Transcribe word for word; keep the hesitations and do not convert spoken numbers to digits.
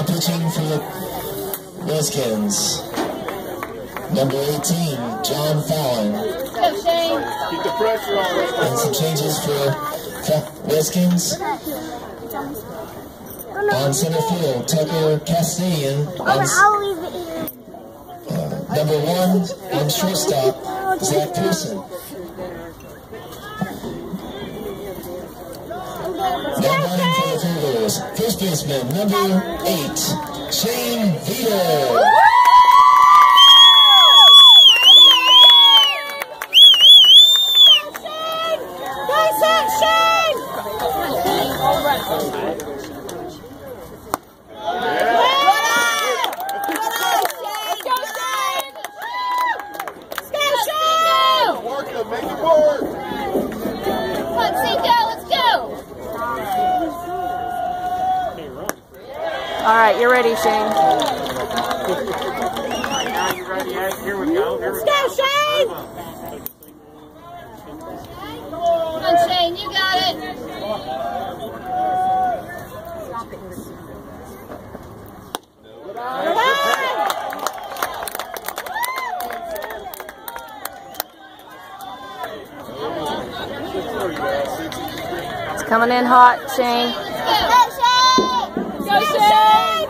Now pitching for the Redskins, number eighteen, John Fallon. Go, Shane. Keep the pressure on. And some changes for Redskins. On center field, Tucker Castellan. On, uh, number one, on shortstop, Zach Pearson. Now running for the Tigers, first baseman, number eight, Shane Vito. Make it work. Come on, Cinco, let's go. All right, you're ready, Shane. Now you ready? Here we go. Here we Let's go, Shane. Come on, Shane, you got it. Come on. It's coming in hot, Shane. Go, Shane! Go, Shane!